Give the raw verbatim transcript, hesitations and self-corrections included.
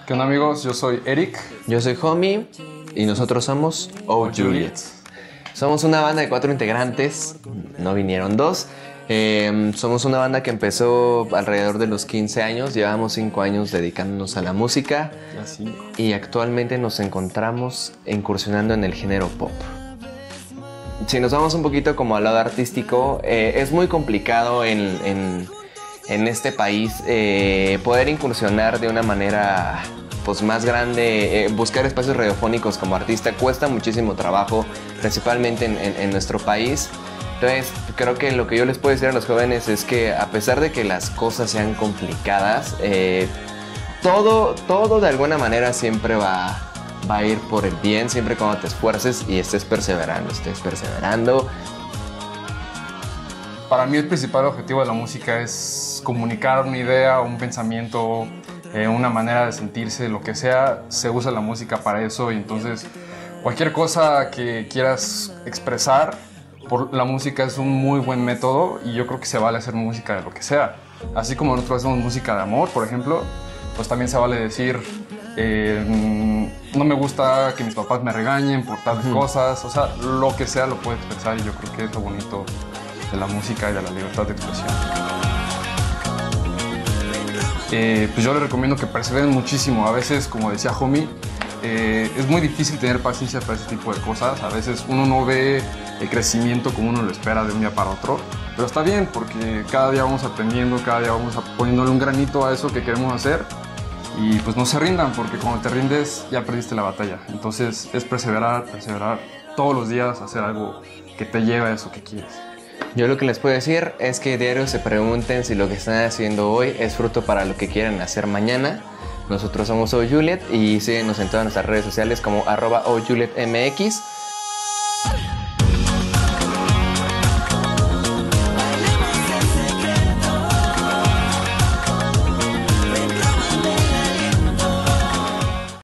¿Qué onda, amigos? Yo soy Eric. Yo soy Homie y nosotros somos Oh Juliet. Somos una banda de cuatro integrantes, no vinieron dos. Eh, somos una banda que empezó alrededor de los quince años, llevamos cinco años dedicándonos a la música Ya cinco. y actualmente nos encontramos incursionando en el género pop. Si nos vamos un poquito como al lado artístico, eh, es muy complicado en, en, en este país eh, poder incursionar de una manera pues, más grande, eh, buscar espacios radiofónicos como artista cuesta muchísimo trabajo, principalmente en, en, en nuestro país. Entonces, creo que lo que yo les puedo decir a los jóvenes es que a pesar de que las cosas sean complicadas, eh, todo, todo de alguna manera siempre va, va a ir por el bien, siempre cuando te esfuerces y estés perseverando, estés perseverando. Para mí el principal objetivo de la música es comunicar una idea, un pensamiento, eh, una manera de sentirse, lo que sea, se usa la música para eso y entonces cualquier cosa que quieras expresar, por la música es un muy buen método y yo creo que se vale hacer música de lo que sea. Así como nosotros hacemos música de amor, por ejemplo, pues también se vale decir eh, no me gusta que mis papás me regañen por tales uh-huh. cosas, o sea, lo que sea lo puede expresar y yo creo que es lo bonito de la música y de la libertad de expresión. Eh, pues yo les recomiendo que perseveren muchísimo. A veces, como decía Homie, eh, es muy difícil tener paciencia para ese tipo de cosas. A veces uno no ve el crecimiento como uno lo espera de un día para otro, pero está bien porque cada día vamos aprendiendo, cada día vamos poniéndole un granito a eso que queremos hacer y pues no se rindan porque cuando te rindes ya perdiste la batalla. Entonces es perseverar, perseverar todos los días, hacer algo que te lleve a eso que quieres. Yo lo que les puedo decir es que diario se pregunten si lo que están haciendo hoy es fruto para lo que quieren hacer mañana. Nosotros somos Oh Juliet y síguenos en todas nuestras redes sociales como arroba Oh Juliet M X.